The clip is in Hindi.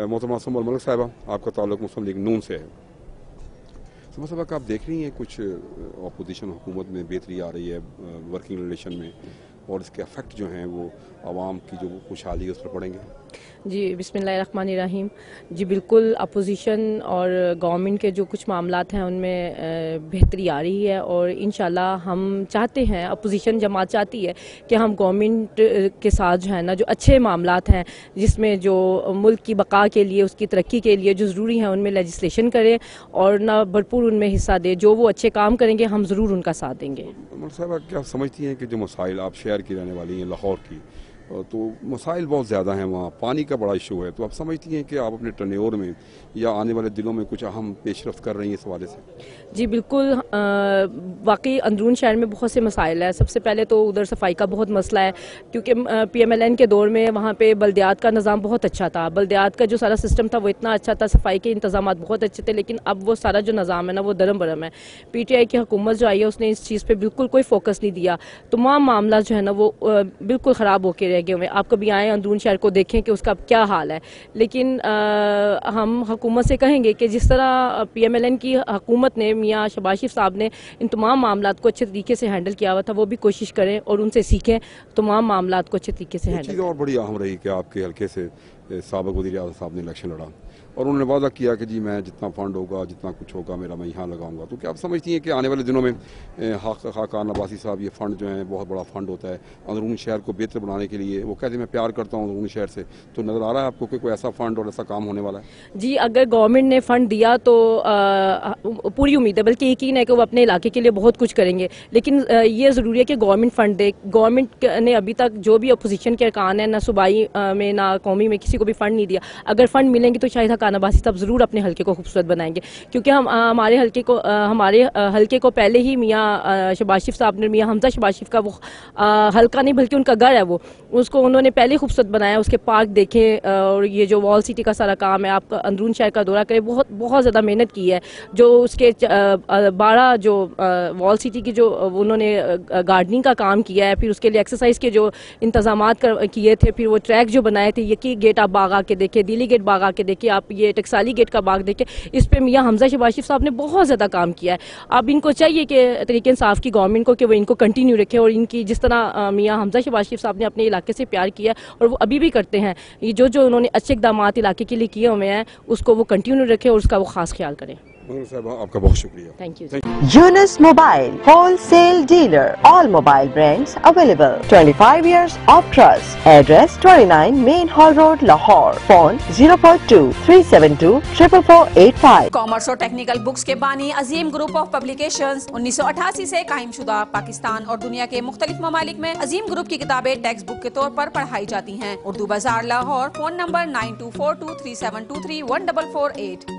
मोहतरमा सुम्बुल मलिक साहिबा, आपका ताल्लुक मुस्लिम लीग नून से है। सुम्बुल साहिबा, आप देख रही हैं कुछ अपोजिशन हुकूमत में बेहतरी आ रही है वर्किंग रिलेशन में, और इसके इफेक्ट जो हैं वो आवाम की जो खुशहाली है उस पर पड़ेंगे? जी, बिस्मिल्लाहिर्रहमानिर्रहीम। जी बिल्कुल, अपोजिशन और गवर्नमेंट के जो कुछ मामलात हैं उनमें बेहतरी आ रही है, और इंशाल्लाह हम चाहते हैं, अपोजिशन जमात चाहती है कि हम गवर्नमेंट के साथ जो है ना, जो अच्छे मामलात हैं जिसमें जो मुल्क की बका के लिए, उसकी तरक्की के लिए जो ज़रूरी है उनमें लेजिस्लेशन करें और ना भरपूर उनमें हिस्सा दें। जो वो अच्छे काम करेंगे हम ज़रूर उनका साथ देंगे। साहब, क्या आप समझती हैं कि जो मसाइल, आप शहर की रहने वाली हैं लाहौर की, तो मसाइल बहुत ज़्यादा हैं वहाँ, पानी का बड़ा इशू है, तो आप समझती हैं कि आप अपने टर्नओवर में या आने वाले दिनों में कुछ अहम पेशरफ्त कर रही हैं इस हवाले से? जी बिल्कुल, वाकई अंदरून शहर में बहुत से मसाइल हैं। सबसे पहले तो उधर सफाई का बहुत मसला है, क्योंकि PMLN के दौर में वहाँ पे बल्दियात का निज़ाम बहुत अच्छा था। बल्दियात का जो सारा सिस्टम था वो इतना अच्छा था, सफाई के इंतजाम बहुत अच्छे थे, लेकिन अब वो सारा जो निज़ाम है ना वो दरम बरम है। PTI की हुकूमत जो आई है उसने इस चीज़ पर बिल्कुल कोई फोकस नहीं दिया। तमाम मामला जो है ना वो बिल्कुल ख़राब होकर रह गए हुए। आप कभी आएँ अंदरून शहर को देखें कि उसका क्या हाल है। लेकिन हम हुकूमत से कहेंगे कि जिस तरह PMLN की हुकूमत ने, मियाँ शहबाज शरीफ साहब ने इन तमाम मामलात को अच्छे तरीके से हैंडल किया हुआ था, वो भी कोशिश करें और उनसे सीखें, तमाम मामलात को अच्छे तरीके से हैंडल। चीज़ और बड़ी अहम रही कि आपके हल्के से साबिक़ वज़ीर आज़म साहब ने इलेक्शन लड़ा और उन्होंने वादा किया कि जी मैं जितना फ़ंड होगा, जितना कुछ होगा मेरा, मैं यहाँ लगाऊंगा। तो क्या आप समझती हैं कि आने वाले दिनों में खाकान अब्बासी साहब, ये फ़ंड जो है बहुत बड़ा फ़ंड होता है अंदरून शहर को बेहतर बनाने के लिए, वो कहते हैं मैं प्यार करता हूँ अंदरून शहर से, तो नज़र आ रहा है आपको कि कोई ऐसा फ़ंड और ऐसा काम होने वाला है? जी, अगर गवर्नमेंट ने फ़ंड दिया तो पूरी उम्मीद है, बल्कि यकीन है कि वो अपने इलाके के लिए बहुत कुछ करेंगे। लेकिन ये ज़रूरी है कि गवर्नमेंट फ़ंड दे। गवर्नमेंट ने अभी तक जो भी अपोजिशन के अरकान है, ना सूबाई में ना कौमी में, किसी को भी फ़ंड नहीं दिया। अगर फ़ंड मिलेंगे तो शायद खाकान अब्बासी साहब ज़रूर अपने हल्के को खूबसूरत बनाएंगे, क्योंकि हमारे हल्के को पहले ही मियाँ शहबाज शरीफ साहब ने, मियाँ हमजा शहबाज शरीफ का वो हल्का नहीं बल्कि उनका घर है, वो उसको उन्होंने पहले खूबसूरत बनाया। उसके पार्क देखें, और ये जो वॉल सिटी का सारा काम है, आप अंदरून शहर का दौरा करें, बहुत बहुत ज़्यादा मेहनत की है। जो उसके 12 जो वॉल सिटी की जो उन्होंने गार्डनिंग का काम किया है, फिर उसके लिए एक्सरसाइज के जो इंतजाम किए थे, फिर वो ट्रैक जो बनाए थे, यकी गेट आप बाग आके देखे, दिल्ली गेट बाग आके देखे, आप ये टकसाली गेट का बाग देखे, इस पे मियाँ हमजा शहबाज शरीफ साहब ने बहुत ज़्यादा काम किया है। अब इनको चाहिए कि तरीके इंसाफ की गवर्नमेंट को कि वो इनको कंटिन्यू रखे, और इनकी जिस तरह मियाँ हमजा शहबाज शरीफ साहब ने अपने इलाके से प्यार किया और वो अभी भी करते हैं, ये जो उन्होंने अच्छे इक़दाम इलाके के लिए किए हुए हैं उसको वो कंटिन्यू रखें और उसका वो खास ख्याल करें। आपका बहुत शुक्रिया। Thank you. Yunus Mobile, wholesale dealer, all mobile brands available. 25 years of trust. Address 29 Main Hall Road, Lahore. Phone 042-372-44485. Commerce और टेक्निकल बुक्स के बानी अजीम ग्रुप ऑफ पब्लिकेशंस 1988 से कायमशुदा पाकिस्तान और दुनिया के मुख्तलिफ ममालिक में अजीम ग्रुप की किताबें टेक्स्ट बुक के तौर पर पढ़ाई जाती हैं। उर्दू बाजार, लाहौर। Phone number 924237231448।